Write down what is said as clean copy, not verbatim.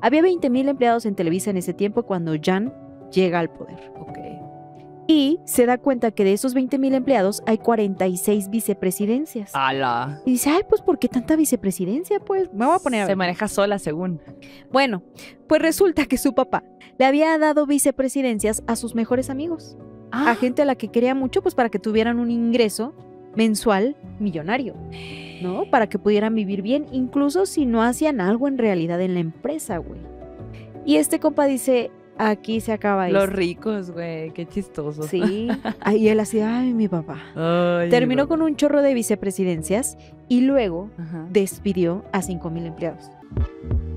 Había 20,000 empleados en Televisa en ese tiempo cuando Jan llega al poder. Ok. Y se da cuenta que de esos 20,000 empleados hay 46 vicepresidencias. ¡Hala! Y dice, ay, pues ¿por qué tanta vicepresidencia? Pues me voy a poner a Se ver. maneja sola, según. Bueno, pues resulta que su papá le había dado vicepresidencias a sus mejores amigos. A gente a la que quería mucho, pues para que tuvieran un ingreso mensual millonario, ¿no? Para que pudieran vivir bien, incluso si no hacían algo en realidad en la empresa, güey. Y este compa dice, aquí se acaba Los esto. ricos, güey. Qué chistoso. Sí. Y él así, ay, mi papá. Ay, Terminó güey. con un chorro de vicepresidencias y luego Ajá. despidió a 5,000 empleados.